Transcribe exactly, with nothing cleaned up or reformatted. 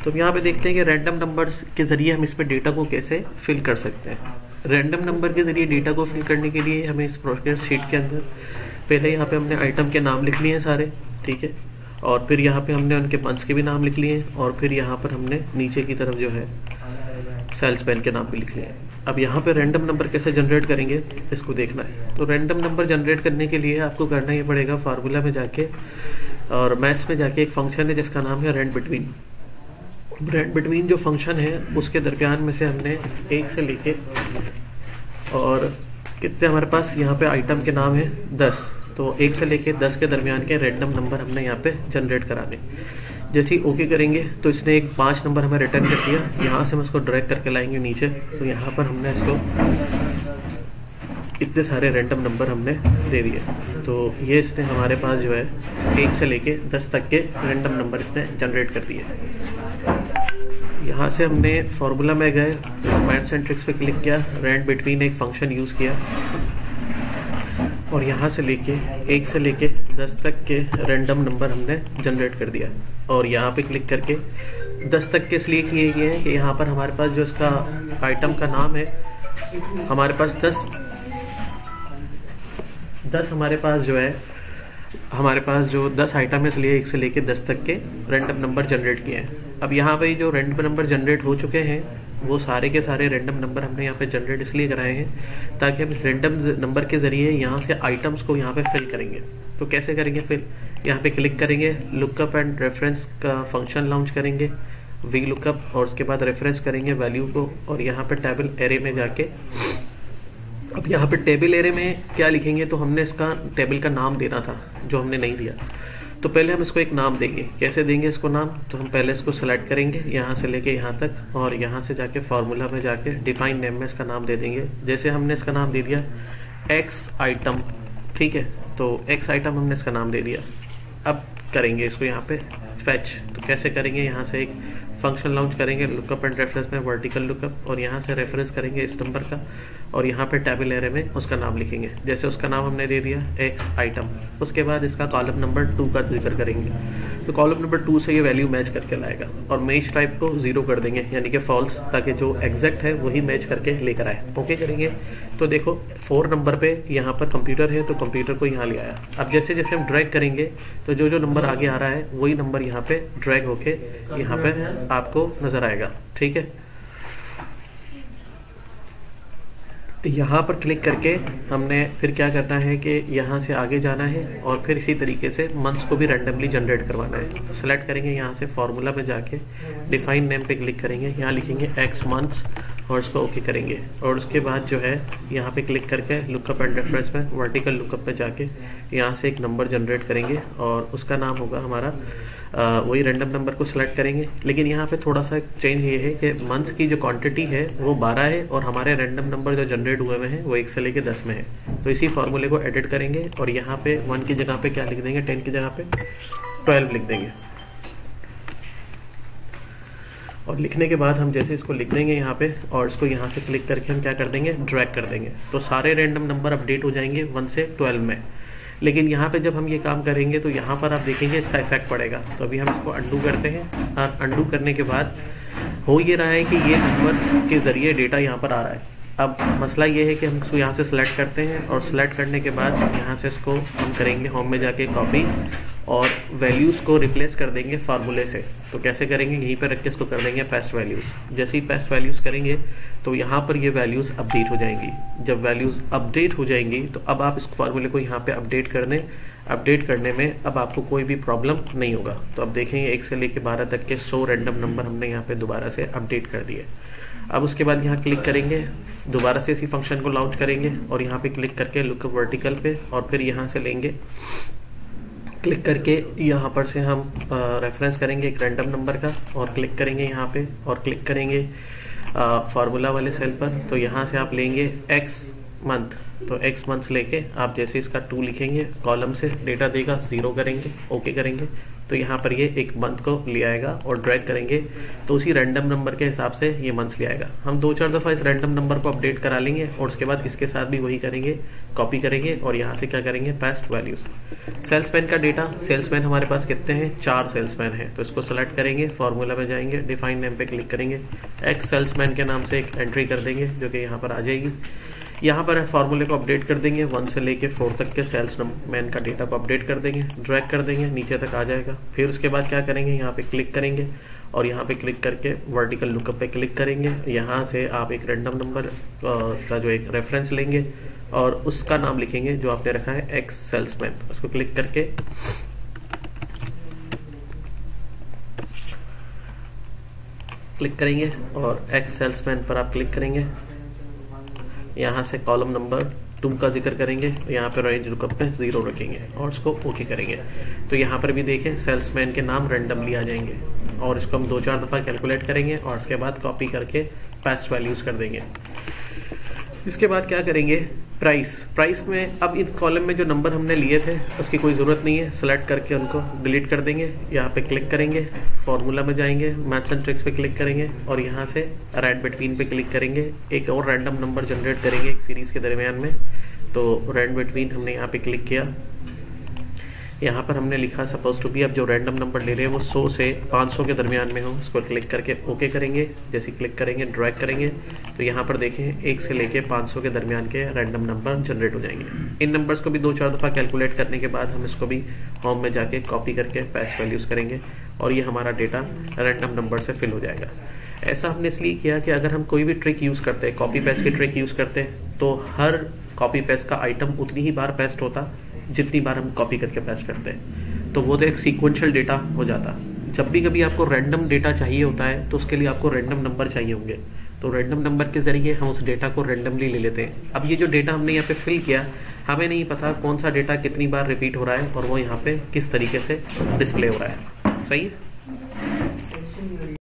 तो अब यहाँ पे देखते हैं कि रैंडम नंबर्स के ज़रिए हम इस पर डेटा को कैसे फिल कर सकते हैं। रैंडम नंबर के ज़रिए डेटा को फिल करने के लिए हमें इस प्रोजेक्ट शीट के अंदर पहले यहाँ पे हमने आइटम के नाम लिख लिए हैं सारे, ठीक है, और फिर यहाँ पे हमने उनके मंथ्स के भी नाम लिख लिए हैं, और फिर यहाँ पर हमने नीचे की तरफ जो है सेल्समैन के नाम भी लिख लिए हैं। अब यहाँ पे रैंडम नंबर कैसे जनरेट करेंगे इसको देखना है। तो रैंडम नंबर जनरेट करने के लिए आपको करना ही पड़ेगा फार्मूला में जाके और मैथ्स में जाके एक फंक्शन है जिसका नाम है रैंड बिटवीन। रैंड बिटवीन जो फंक्शन है उसके दरमियान में से हमने एक से लेके और कितने हमारे पास यहाँ पे आइटम के नाम है दस, तो एक से लेके दस के दरमियान के रैंडम नंबर हमने यहाँ पे जनरेट कराने। जैसे ही ओके करेंगे तो इसने एक पाँच नंबर हमें रिटर्न कर दिया। यहाँ से हम इसको ड्रैग करके लाएंगे नीचे, तो यहाँ पर हमने इसको इतने सारे रैंडम नंबर हमने दे दिए। तो ये इसने हमारे पास जो है एक से लेके दस तक के रैंडम नंबर इसने जनरेट कर दिए। यहाँ से हमने फार्मूला में गए, मैथ्स एंड ट्रिक्स पे क्लिक किया, रैंड बिटवीन एक फंक्शन यूज़ किया और यहाँ से लेके एक से लेके दस तक के रैंडम नंबर हमने जनरेट कर दिया। और यहाँ पे क्लिक करके दस तक के इसलिए किए गए हैं कि यहाँ पर हमारे पास जो इसका आइटम का नाम है, हमारे पास दस दस हमारे पास जो है हमारे पास जो दस आइटम है, इसलिए एक से लेके दस तक के रैंडम नंबर जनरेट किए हैं। अब यहाँ पे जो रैंडम नंबर जनरेट हो चुके हैं वो सारे के सारे रैंडम नंबर हमने यहाँ पे जनरेट इसलिए कराए हैं ताकि हम इस रैंडम नंबर के ज़रिए यहाँ से आइटम्स को यहाँ पे फिल करेंगे। तो कैसे करेंगे फिल? यहाँ पे क्लिक करेंगे, लुकअप एंड रेफरेंस का फंक्शन लॉन्च करेंगे, वी लुकअप, और उसके बाद रेफरेंस करेंगे वैल्यू को, और यहाँ पे टेबल एरे में जाके अब यहाँ पे टेबल एरे में क्या लिखेंगे, तो हमने इसका टेबल का नाम देना था जो हमने नहीं दिया। तो पहले हम इसको एक नाम देंगे। कैसे देंगे इसको नाम? तो हम पहले इसको सेलेक्ट करेंगे यहाँ से लेके यहाँ तक, और यहाँ से जाके फार्मूला में जाके डिफाइन नेम में इसका नाम दे देंगे। जैसे हमने इसका नाम दे दिया एक्स आइटम, ठीक है, तो एक्स आइटम हमने इसका नाम दे दिया। अब करेंगे इसको यहाँ पे फैच। तो कैसे करेंगे? यहाँ से एक फंक्शन लॉन्च करेंगे, लुकअप एंड रेफरेंस में वर्टिकल लुकअप, और यहाँ से रेफरेंस करेंगे इस नंबर का, और यहाँ पे टेबल एरे में उसका नाम लिखेंगे। जैसे उसका नाम हमने दे दिया एक्स आइटम, उसके बाद इसका कॉलम नंबर टू का जिक्र करेंगे। तो कॉलम नंबर टू से ये वैल्यू मैच करके लाएगा, और मैच टाइप को जीरो कर देंगे यानी कि फॉल्स, ताकि जो एग्जैक्ट है वही मैच करके लेकर आए। ओके करेंगे तो देखो फोर नंबर पे यहाँ पर कंप्यूटर है तो कंप्यूटर को यहाँ ले आया। अब जैसे जैसे हम ड्रैग करेंगे तो जो जो नंबर आगे आ रहा है वही नंबर यहाँ पे ड्रैग होके यहाँ पे आपको नजर आएगा, ठीक है। यहाँ पर क्लिक करके हमने फिर क्या करना है कि यहाँ से आगे जाना है और फिर इसी तरीके से मंथ्स को भी रैंडमली जनरेट करवाना है। तो सेलेक्ट करेंगे यहाँ से फार्मूला में जाके डिफाइन नेम पे क्लिक करेंगे, यहाँ लिखेंगे एक्स मंथ्स और इसको ओके करेंगे, और उसके बाद जो है यहाँ पे क्लिक करके लुकअप एंड रेफरेंस में वर्टिकल लुकअप पे जाके यहाँ से एक नंबर जनरेट करेंगे और उसका नाम होगा हमारा आ, वही रैंडम नंबर को सिलेक्ट करेंगे। लेकिन यहाँ पे थोड़ा सा चेंज ये है कि मंथ्स की जो क्वांटिटी है वो बारह है और हमारे रैंडम नंबर जो जनरेट हुए हुए हैं वो एक से लेके दस में है। तो इसी फार्मूले को एडिट करेंगे और यहाँ पे वन की जगह पे क्या लिख देंगे, टेन की जगह पे ट्वेल्व लिख देंगे। और लिखने के बाद हम जैसे इसको लिख देंगे यहाँ पे और इसको यहाँ से क्लिक करके हम क्या कर देंगे, ड्रैग कर देंगे, तो सारे रैंडम नंबर अपडेट हो जाएंगे वन से ट्वेल्व में। लेकिन यहाँ पे जब हम ये काम करेंगे तो यहाँ पर आप देखेंगे इसका इफेक्ट पड़ेगा। तो अभी हम इसको अंडू करते हैं और अंडू करने के बाद हो ये रहा है कि ये नंबर के ज़रिए डेटा यहाँ पर आ रहा है। अब मसला ये है कि हम इसको यहाँ से सिलेक्ट करते हैं और सिलेक्ट करने के बाद यहाँ से इसको हम करेंगे होम में जाके कॉपी और वैल्यूज़ को रिप्लेस कर देंगे फार्मूले से। तो कैसे करेंगे, यहीं पर रख के इसको कर देंगे पेस्ट वैल्यूज़। जैसे ही पेस्ट वैल्यूज़ करेंगे तो यहाँ पर ये वैल्यूज़ अपडेट हो जाएंगी। जब वैल्यूज़ अपडेट हो जाएंगी तो अब आप इस फार्मूले को यहाँ पे अपडेट कर दें। अपडेट करने में अब आपको कोई भी प्रॉब्लम नहीं होगा। तो अब देखेंगे एक से लेके बारह तक के सौ रैंडम नंबर हमने यहाँ पे दोबारा से अपडेट कर दिए। अब उसके बाद यहाँ क्लिक करेंगे, दोबारा से इसी फंक्शन को लॉन्च करेंगे और यहाँ पे क्लिक करके लुकअप वर्टिकल पे, और फिर यहाँ से लेंगे क्लिक करके यहाँ पर से हम रेफरेंस करेंगे एक रैंडम नंबर का और क्लिक करेंगे यहाँ पे और क्लिक करेंगे फार्मूला वाले सेल पर। तो यहाँ से आप लेंगे एक्स मंथ, तो एक्स मंथ्स लेके आप जैसे इसका टू लिखेंगे कॉलम से डेटा देगा, ज़ीरो करेंगे, ओके करेंगे, तो यहाँ पर ये एक मंथ को ले आएगा और ड्रैग करेंगे तो उसी रैंडम नंबर के हिसाब से ये मंथ्स ले आएगा। हम दो चार दफ़ा इस रैंडम नंबर को अपडेट करा लेंगे और उसके बाद इसके साथ भी वही करेंगे, कॉपी करेंगे और यहाँ से क्या करेंगे, पेस्ट वैल्यूज़। सेल्समैन का डेटा, सेल्समैन हमारे पास कितने हैं, चार सेल्समैन हैं, तो इसको सेलेक्ट करेंगे, फार्मूला में जाएंगे, डिफाइन नेम पे क्लिक करेंगे, एक्स सेल्समैन के नाम से एक एंट्री कर देंगे जो कि यहाँ पर आ जाएगी। यहाँ पर फार्मूले को अपडेट कर देंगे, वन से लेके फोर तक के सेल्स मैन का डेटा को अपडेट कर देंगे, ड्रैग कर देंगे, नीचे तक आ जाएगा। फिर उसके बाद क्या करेंगे, यहाँ पे क्लिक करेंगे और यहाँ पे क्लिक करके वर्टिकल लुकअप पे क्लिक करेंगे। यहाँ से आप एक रैंडम नंबर का जो एक रेफरेंस लेंगे और उसका नाम लिखेंगे जो आपने रखा है एक्स सेल्समैन, उसको क्लिक करके क्लिक करेंगे और एक्स सेल्समैन पर आप क्लिक करेंगे। यहाँ से कॉलम नंबर टू का जिक्र करेंगे, यहाँ पर रेंज लुकअप पे जीरो रखेंगे और इसको ओके करेंगे। तो यहाँ पर भी देखें सेल्समैन के नाम रैंडमली आ जाएंगे और इसको हम दो चार दफ़ा कैलकुलेट करेंगे और उसके बाद कॉपी करके पेस्ट वैल्यूज़ कर देंगे। इसके बाद क्या करेंगे, प्राइस। प्राइस में अब इस कॉलम में जो नंबर हमने लिए थे उसकी कोई ज़रूरत नहीं है, सेलेक्ट करके उनको डिलीट कर देंगे। यहाँ पे क्लिक करेंगे, फार्मूला में जाएंगे, मैथ्स एंड ट्रिक्स पे क्लिक करेंगे और यहाँ से रैंड बिटवीन पे क्लिक करेंगे। एक और रैंडम नंबर जनरेट करेंगे एक सीरीज़ के दरमियान में, तो रैंड बिटवीन हमने यहाँ पे क्लिक किया। यहाँ पर हमने लिखा सपोज टू बी, अब जो रैंडम नंबर ले रहे हैं वो सौ से पाँच सौ के दरमियान में हो, उसको क्लिक करके ओके करेंगे। जैसे क्लिक करेंगे, ड्रैग करेंगे तो यहाँ पर देखें एक से लेके पाँच सौ के दरमियान के रैंडम नंबर जनरेट हो जाएंगे। इन नंबर्स को भी दो चार दफ़ा कैलकुलेट करने के बाद हम इसको भी होम में जाके कॉपी करके पेस्ट वैल्यूज़ करेंगे और ये हमारा डेटा रैंडम नंबर से फिल हो जाएगा। ऐसा हमने इसलिए किया कि अगर हम कोई भी ट्रिक यूज़ करते हैं, कॉपी पेस्ट की ट्रिक यूज़ करते हैं, तो हर कॉपी पेस्ट का आइटम उतनी ही बार पेस्ट होता जितनी बार हम कॉपी करके पेस्ट करते हैं, तो वो तो एक सीक्वेंशियल डेटा हो जाता। जब भी कभी आपको रैंडम डेटा चाहिए होता है तो उसके लिए आपको रैंडम नंबर चाहिए होंगे, तो रैंडम नंबर के ज़रिए हम उस डेटा को रैंडमली ले लेते हैं। अब ये जो डेटा हमने यहाँ पे फिल किया, हमें नहीं पता कौन सा डेटा कितनी बार रिपीट हो रहा है और वो यहाँ पे किस तरीके से डिस्प्ले हो रहा है। सही है।